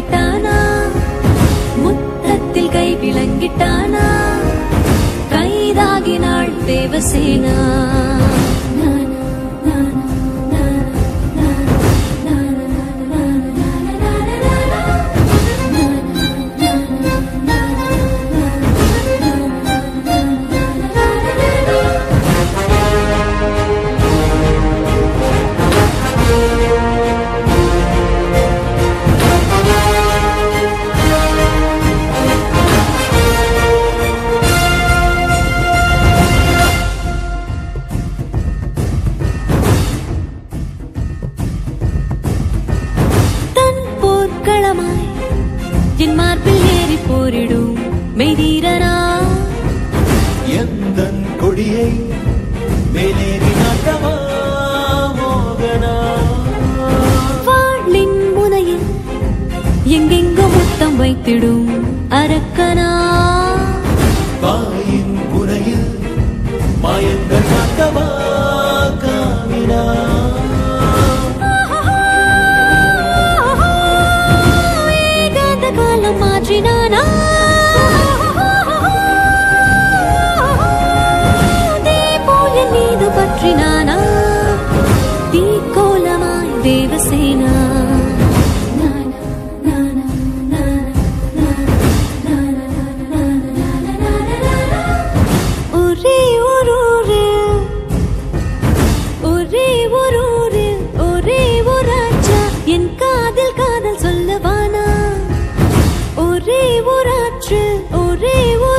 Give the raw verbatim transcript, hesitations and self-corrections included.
விளங்கிட்டானா முத்தத்தில் கை விளங்கிட்டானா கைதாகினாள் தேவசேனா என் மார்பில் ஏறி போரிடும் மெய்தீரனா எந்தன் கொடியை மேலேறி நாட்டவா மோகனா வாளின் முனையில் எங்கெங்கோ முத்தம் வைத்திடும் அரக்கனா வாயின் முனையில் மாயங்கள் நாட்டவா காமினா மாற்றினானா தீபோல் என் மீது பற்றினானா தீக்கோலமாய் தேவசேனா ஒரே ஒரு ஒரே ஒரு ஒரே ஒரு ராஜா என் காதில் காதல் சொல்லவானா ஒரே ஒரு ஆற்று ஒரே